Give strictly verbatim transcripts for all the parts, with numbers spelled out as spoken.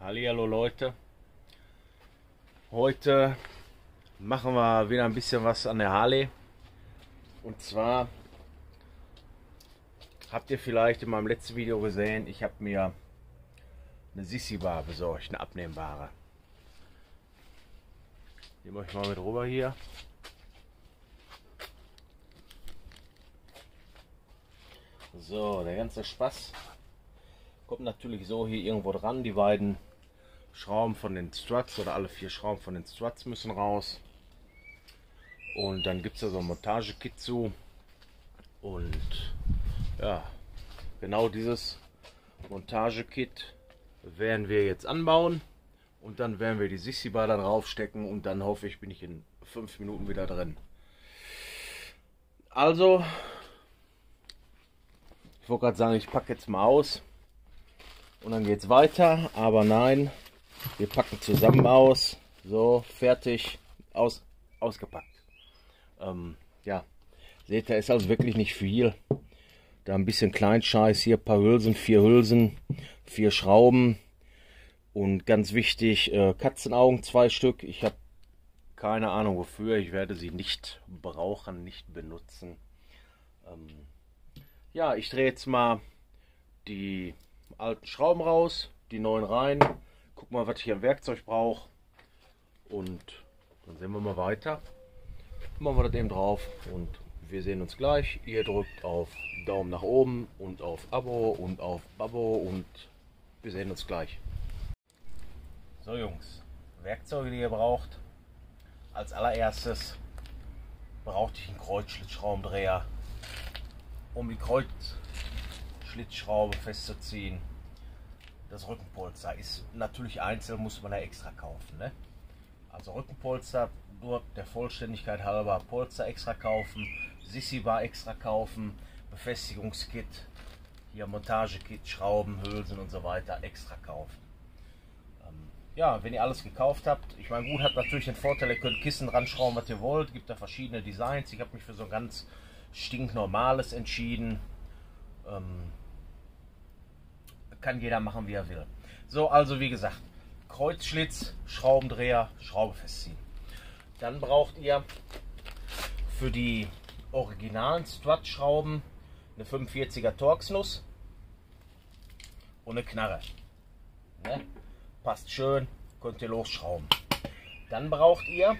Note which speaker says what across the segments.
Speaker 1: Hallihallo Leute, heute machen wir wieder ein bisschen was an der Harley. Und zwar habt ihr vielleicht in meinem letzten Video gesehen, ich habe mir eine Sissi Bar besorgt, eine abnehmbare. Nehme euch mal mit rüber hier. So, der ganze Spaß kommt natürlich so hier irgendwo dran. Die beiden Schrauben von den Struts oder alle vier Schrauben von den Struts müssen raus. Und dann gibt es da so ein Montage-Kit zu. Und ja, genau dieses Montage-Kit werden wir jetzt anbauen. Und dann werden wir die Sissi Bar da drauf stecken. Und dann hoffe ich, bin ich in fünf Minuten wieder drin. Also, ich wollte gerade sagen, ich packe jetzt mal aus. Und dann geht es weiter, aber nein, wir packen zusammen aus. So, fertig, aus, ausgepackt. Ähm, ja, seht ihr, ist also wirklich nicht viel. Da ein bisschen Kleinscheiß, hier ein paar Hülsen, vier Hülsen, vier Schrauben. Und ganz wichtig, äh, Katzenaugen, zwei Stück. Ich habe keine Ahnung wofür, ich werde sie nicht brauchen, nicht benutzen. Ähm, ja, ich drehe jetzt mal die alten Schrauben raus, die neuen rein, guck mal, was ich am Werkzeug brauche und dann sehen wir mal weiter. Machen wir das eben drauf und wir sehen uns gleich. Ihr drückt auf Daumen nach oben und auf Abo und auf Babo und wir sehen uns gleich. So Jungs, Werkzeuge, die ihr braucht. Als allererstes brauchte ich einen Kreuzschlitzschraubendreher, um die Kreuzschlitzschraube festzuziehen. Das Rückenpolster ist natürlich einzeln, muss man ja extra kaufen. Ne? Also Rückenpolster, nur der Vollständigkeit halber Polster extra kaufen, Sissi Bar extra kaufen, Befestigungskit, hier Montagekit, Schrauben, Hülsen und so weiter extra kaufen. Ähm, ja, wenn ihr alles gekauft habt, ich meine, gut, hat natürlich den Vorteil, ihr könnt Kissen ranschrauben, was ihr wollt, gibt da verschiedene Designs. Ich habe mich für so ein ganz stinknormales entschieden. Ähm, kann jeder machen, wie er will. So, also wie gesagt, Kreuzschlitz, Schraubendreher, Schraube festziehen. Dann braucht ihr für die originalen Strut-Schrauben eine fünfundvierziger Torx-Nuss und eine Knarre. Ne? Passt schön, könnt ihr losschrauben. Dann braucht ihr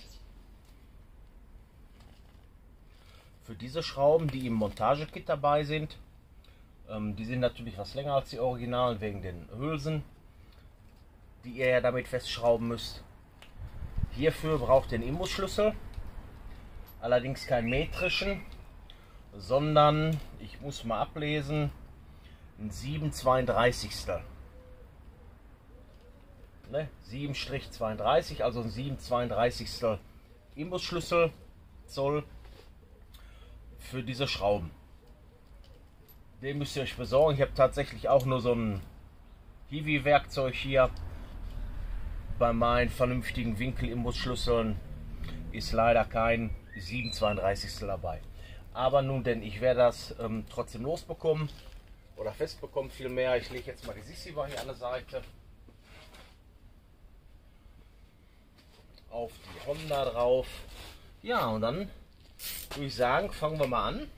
Speaker 1: für diese Schrauben, die im Montagekit dabei sind, ähm, die sind natürlich was länger als die Originalen wegen den Hülsen, die ihr ja damit festschrauben müsst. Hierfür braucht ihr einen Imbusschlüssel, allerdings keinen metrischen, sondern, ich muss mal ablesen, ein sieben zweiunddreißigstel. Ne? sieben zweiunddreißig, also ein sieben zweiunddreißigstel Imbusschlüssel Zoll für diese Schrauben. Den müsst ihr euch besorgen. Ich habe tatsächlich auch nur so ein Hiwi-Werkzeug hier. Bei meinen vernünftigen Winkel-Imbusschlüsseln ist leider kein sieben zweiunddreißigstel dabei. Aber nun denn, ich werde das ähm, trotzdem losbekommen oder festbekommen vielmehr. Ich lege jetzt mal die Sissi Bar hier an der Seite. Auf die Honda drauf. Ja, und dann würde ich sagen, fangen wir mal an.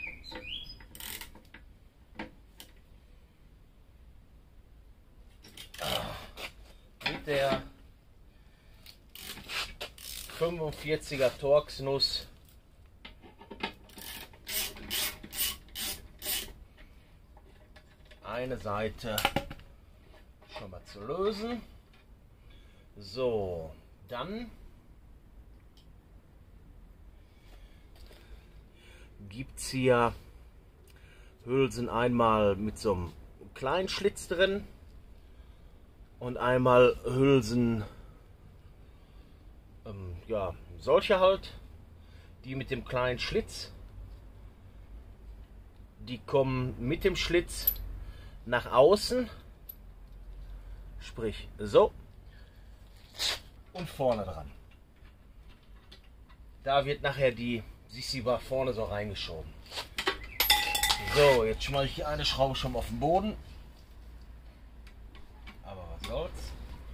Speaker 1: Mit der fünfundvierziger Torx-Nuss eine Seite schon mal zu lösen. So, dann gibt es hier Hülsen einmal mit so einem kleinen Schlitz drin und einmal Hülsen, ähm, ja, solche halt, die mit dem kleinen Schlitz, die kommen mit dem Schlitz nach außen, sprich so, und vorne dran. Da wird nachher die Sissi Bar vorne so reingeschoben. So, jetzt schmeiße ich hier eine Schraube schon mal auf den Boden. Aber was soll's.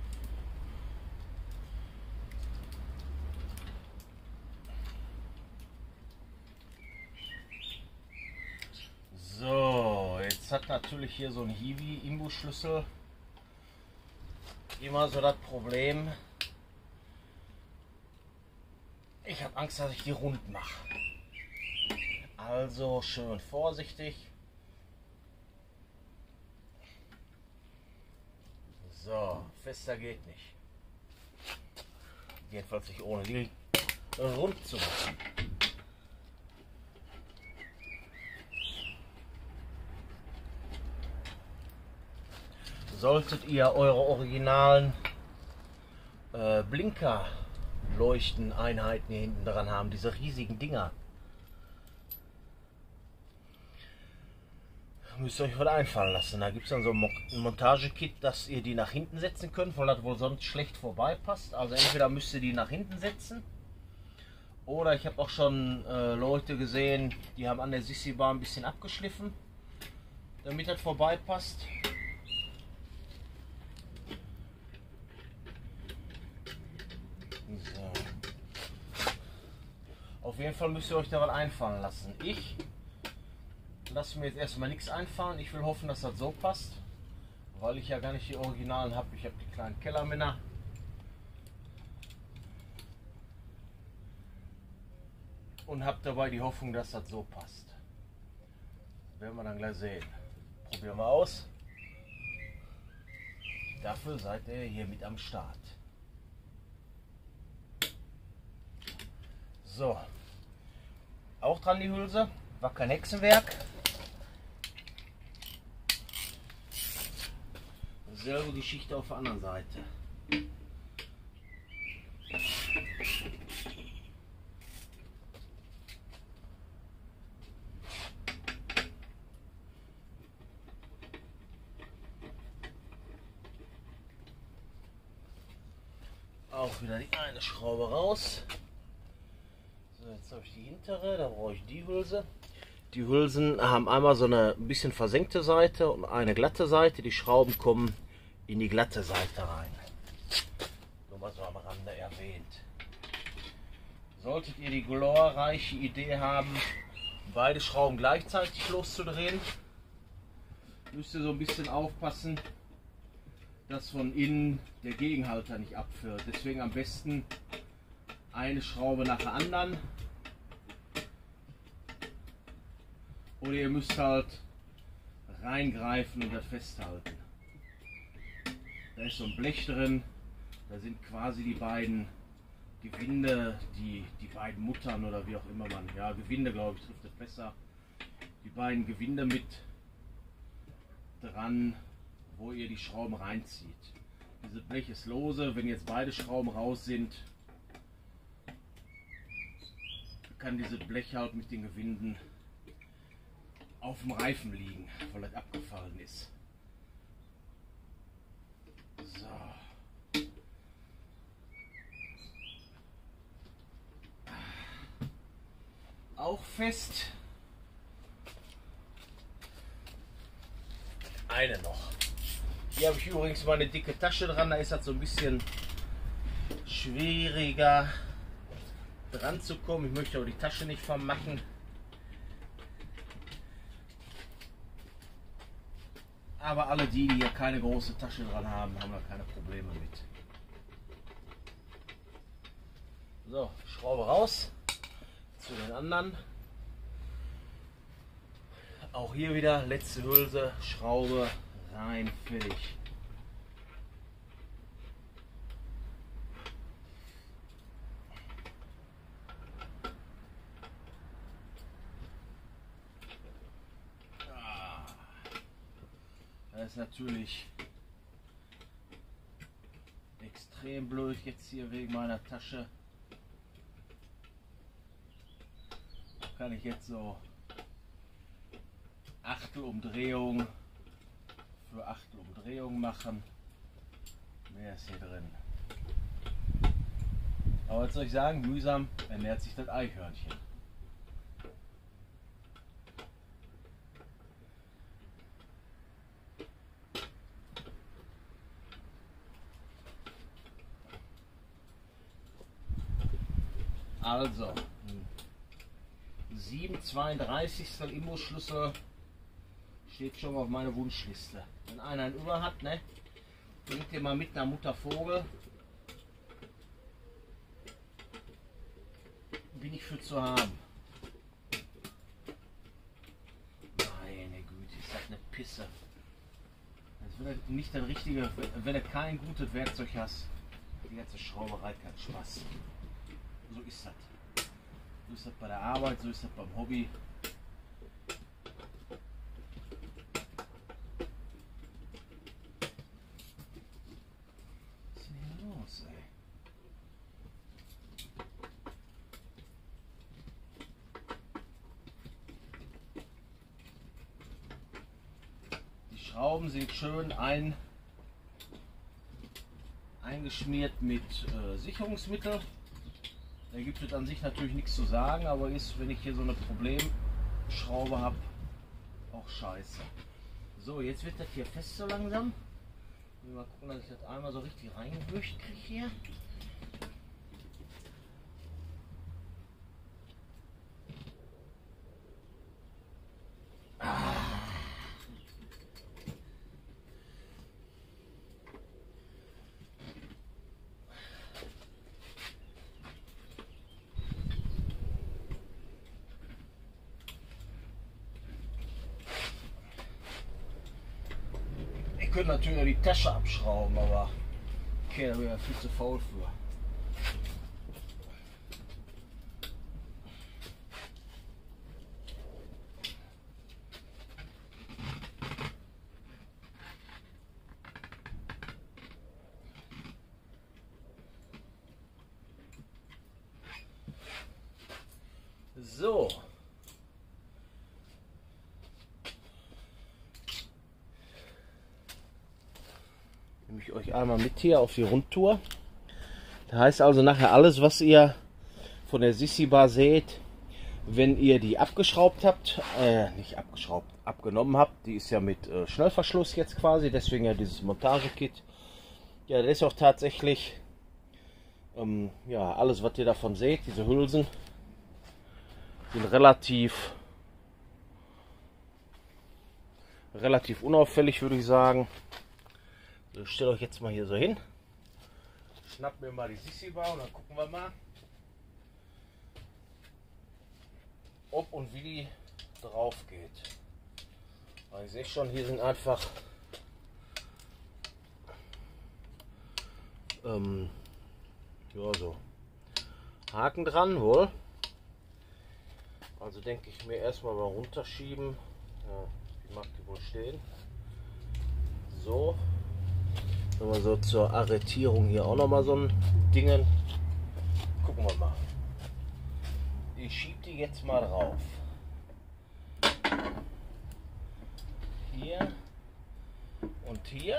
Speaker 1: So, jetzt hat natürlich hier so ein Hiwi-Imbusschlüssel immer so das Problem. Ich habe Angst, dass ich die rund mache. Also schön vorsichtig. So, fester geht nicht. Jedenfalls nicht ohne die rund zu machen. Solltet ihr eure originalen äh, Blinker-Leuchten-Einheiten hier hinten dran haben, diese riesigen Dinger, müsst ihr euch was einfallen lassen. Da gibt es dann so ein Montage-Kit, dass ihr die nach hinten setzen könnt, weil das wohl sonst schlecht vorbei passt. Also entweder müsst ihr die nach hinten setzen, oder ich habe auch schon äh, Leute gesehen, die haben an der Sissi-Bar ein bisschen abgeschliffen, damit das vorbei passt. So. Auf jeden Fall müsst ihr euch da was einfallen lassen. Ich lasse mir jetzt erstmal nichts einfallen. Ich will hoffen, dass das so passt, weil ich ja gar nicht die Originalen habe. Ich habe die kleinen Kellermänner. Und habe dabei die Hoffnung, dass das so passt. Werden wir dann gleich sehen. Probieren wir aus. Dafür seid ihr hier mit am Start. So, auch dran die Hülse, war kein Hexenwerk. Selbe Geschichte auf der anderen Seite. Auch wieder die eine Schraube raus. Jetzt habe ich die hintere, da brauche ich die Hülse. Die Hülsen haben einmal so eine ein bisschen versenkte Seite und eine glatte Seite. Die Schrauben kommen in die glatte Seite rein. Nur mal so am Rande erwähnt. Solltet ihr die glorreiche Idee haben, beide Schrauben gleichzeitig loszudrehen, müsst ihr so ein bisschen aufpassen, dass von innen der Gegenhalter nicht abfällt. Deswegen am besten eine Schraube nach der anderen. Oder ihr müsst halt reingreifen und das festhalten. Da ist so ein Blech drin, da sind quasi die beiden Gewinde, die, die beiden Muttern oder wie auch immer man, ja Gewinde glaube ich trifft es besser, die beiden Gewinde mit dran, wo ihr die Schrauben reinzieht. Dieses Blech ist lose, wenn jetzt beide Schrauben raus sind, kann dieses Blech halt mit den Gewinden auf dem Reifen liegen, weil das abgefallen ist. So. Auch fest. Eine noch. Hier habe ich übrigens mal eine dicke Tasche dran, da ist das so ein bisschen schwieriger dran zu kommen. Ich möchte aber die Tasche nicht vermachen. Aber alle die, die hier keine große Tasche dran haben, haben da keine Probleme mit. So, Schraube raus. Zu den anderen. Auch hier wieder letzte Hülse, Schraube rein, fertig. Das ist natürlich extrem blöd jetzt hier wegen meiner Tasche. Da kann ich jetzt so Achtelumdrehung für Achtelumdrehung machen. Mehr ist hier drin. Aber was soll ich sagen, mühsam ernährt sich das Eichhörnchen. Also, sieben zweiunddreißig Imbusschlüssel steht schon mal auf meiner Wunschliste. Wenn einer einen über hat, ne, bringt ihr mal mit nach Mutter Vogel. Bin ich für zu haben. Meine Güte, ist das eine Pisse. Das wird nicht das richtige, wenn du kein gutes Werkzeug hast. Die ganze Schrauberei kein Spaß. So ist das. So ist das bei der Arbeit, so ist das beim Hobby. Was ist denn hier los, ey? Die Schrauben sind schön ein, eingeschmiert mit äh, Sicherungsmittel. Da gibt es an sich natürlich nichts zu sagen, aber ist, wenn ich hier so eine Problemschraube habe, auch scheiße. So, jetzt wird das hier fest so langsam. Mal gucken, dass ich das einmal so richtig reingewürcht kriege hier. Ich könnte natürlich die Tasche abschrauben, aber okay, da wäre ich viel zu faul für. So. Nehme ich euch einmal mit hier auf die Rundtour. Das heißt also nachher alles, was ihr von der Sissi Bar seht, wenn ihr die abgeschraubt habt, äh, nicht abgeschraubt, abgenommen habt, die ist ja mit äh, Schnellverschluss jetzt quasi, deswegen ja dieses Montagekit. Ja, das ist auch tatsächlich, ähm, ja, alles was ihr davon seht, diese Hülsen, sind relativ, relativ unauffällig, würde ich sagen. So, ich stelle euch jetzt mal hier so hin. Schnapp mir mal die Sissi Bar und dann gucken wir mal, ob und wie die drauf geht. Ich sehe schon, hier sind einfach ähm, ja, so Haken dran wohl. Also denke ich mir erstmal mal runterschieben. Ja, wie mag die wohl stehen? So. Wenn wir so zur Arretierung hier auch noch mal so ein Dingen. Gucken wir mal. Ich schiebe die jetzt mal drauf. Hier und hier.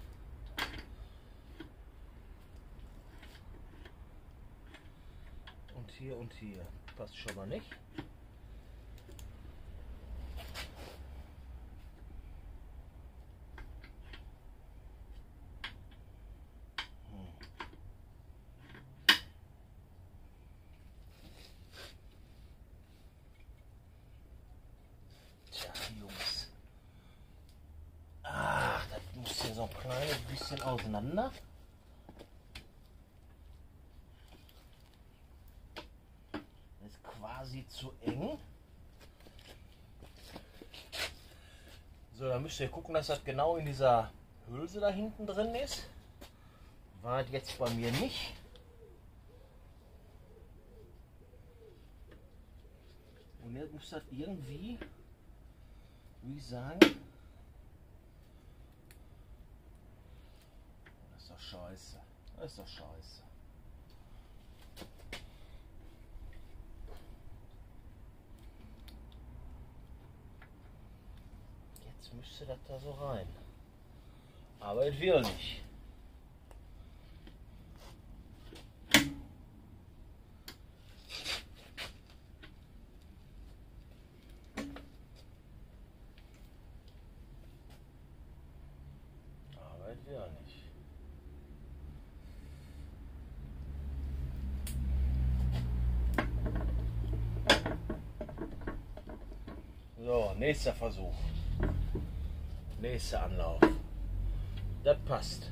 Speaker 1: Und hier und hier. Passt schon mal nicht. So ein kleines bisschen auseinander. Das ist quasi zu eng. So, dann müsst ihr gucken, dass das genau in dieser Hülse da hinten drin ist. War jetzt bei mir nicht. Und jetzt muss das irgendwie, wie ich sagen, das ist doch scheiße. Das ist doch scheiße. Jetzt müsste das da so rein. Aber es will nicht. Aber es will nicht. So, nächster Versuch. Nächster Anlauf. Das passt.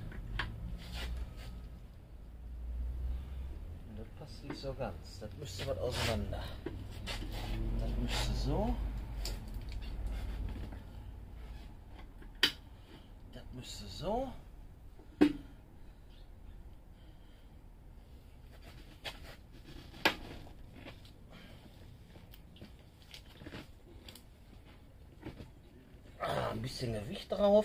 Speaker 1: Das passt nicht so ganz. Das müsste was auseinander. Das müsste so. Das müsste so. Ah, ein bisschen Gewicht drauf.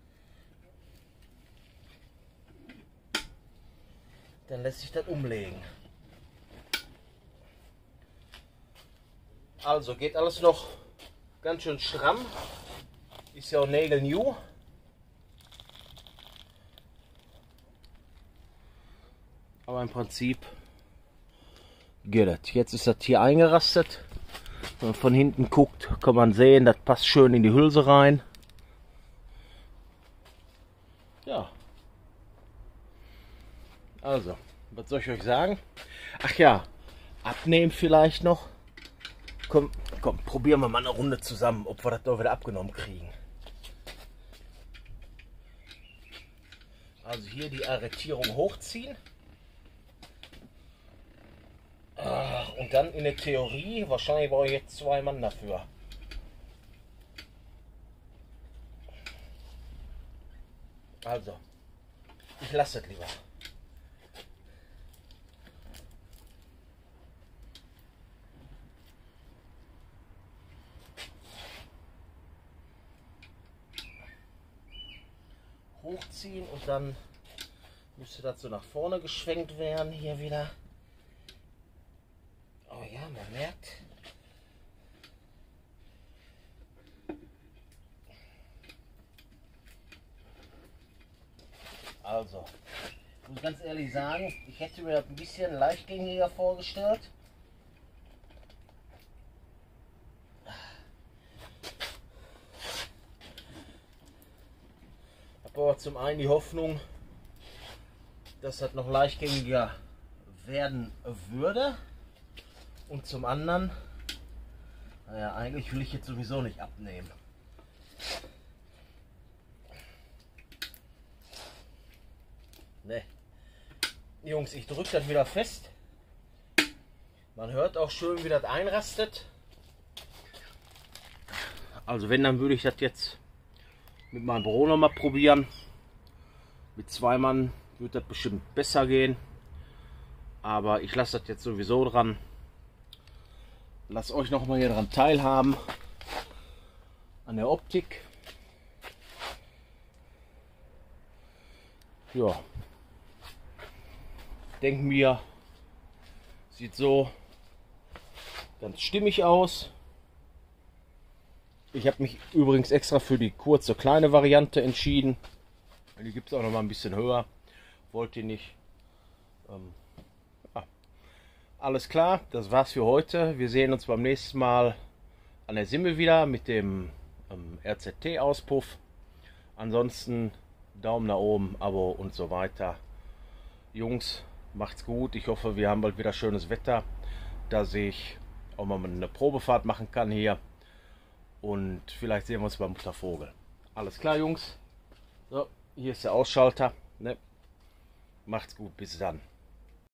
Speaker 1: Dann lässt sich das umlegen. Also geht alles noch ganz schön stramm. Ist ja auch Nägel new. Aber im Prinzip geht das. Jetzt ist das hier eingerastet. Wenn man von hinten guckt, kann man sehen, das passt schön in die Hülse rein. Ja. Also, was soll ich euch sagen? Ach ja, abnehmen vielleicht noch. Komm, komm, probieren wir mal eine Runde zusammen, ob wir das doch wieder abgenommen kriegen. Also hier die Arretierung hochziehen. Ach, und dann in der Theorie, wahrscheinlich brauche ich jetzt zwei Mann dafür. Also, ich lasse es lieber. Hochziehen und dann müsste das so nach vorne geschwenkt werden, hier wieder. Oh ja, man merkt. Also, ich muss ganz ehrlich sagen, ich hätte mir das ein bisschen leichtgängiger vorgestellt. Ich habe aber zum einen die Hoffnung, dass das noch leichtgängiger werden würde. Und zum anderen, naja, eigentlich will ich jetzt sowieso nicht abnehmen. Ne. Jungs, ich drücke das wieder fest. Man hört auch schön, wie das einrastet. Also wenn, dann würde ich das jetzt mit meinem Büro noch mal probieren. Mit zwei Mann wird das bestimmt besser gehen. Aber ich lasse das jetzt sowieso dran. Lasst euch noch mal hier dran teilhaben. An der Optik. Ja. Ich denke mir, sieht so ganz stimmig aus. Ich habe mich übrigens extra für die kurze kleine Variante entschieden. Die gibt es auch noch mal ein bisschen höher. Wollt ihr nicht. Ähm, ja. Alles klar, das war's für heute. Wir sehen uns beim nächsten Mal an der Simme wieder mit dem ähm, R Z T-Auspuff. Ansonsten Daumen nach oben, Abo und so weiter. Jungs, macht's gut. Ich hoffe, wir haben bald wieder schönes Wetter, dass ich auch mal eine Probefahrt machen kann hier. Und vielleicht sehen wir uns beim Muttervogel. Alles klar, Jungs. So, hier ist der Ausschalter. Ne? Macht's gut, bis dann.